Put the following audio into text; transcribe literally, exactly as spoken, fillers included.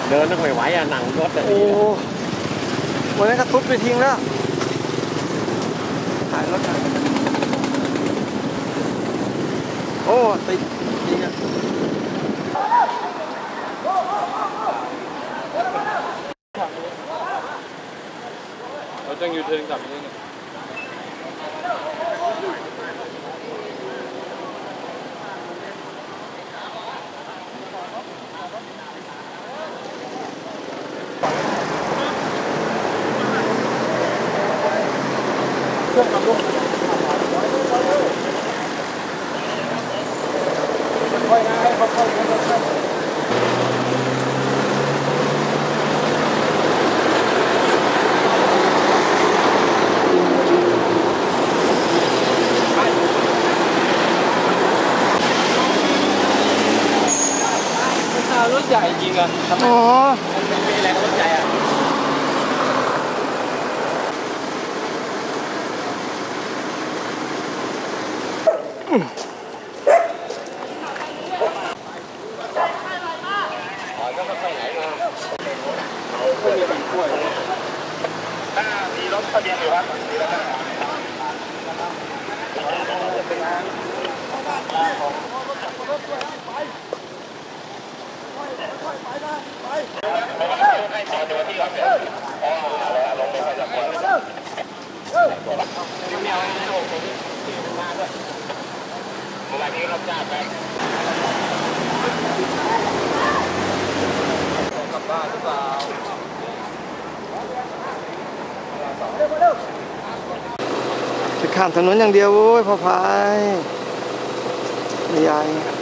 เดินต้องไม่ไหวอ่ะนั่งรถอ่ะโอ้วันนั้นก็ทุบไปทิ้งแล้วถ่ายรถถ่ายโอ้ติดจริงอ่ะเราต้องยูเทิร์นกลับนี่เครื่องขับรถค่อยๆนะให้ค่อยๆค่อยๆรถใหญ่จริงอ่ะอ๋อมันมีแรงรถใหญ่อ่ะมีรถทะเบียนอยู่ครับมีแล้วให้จอดดูที่ก่อนเลยอ๋อลงไปไปจากบนนี่ไม่เอาให้โอ้โหที่มันมาด้วยเวลานี้รับจ้างไปกลับบ้านหรือเปล่าจะข้ามถนนอย่างเดียวโว้ยพ่อพายยาย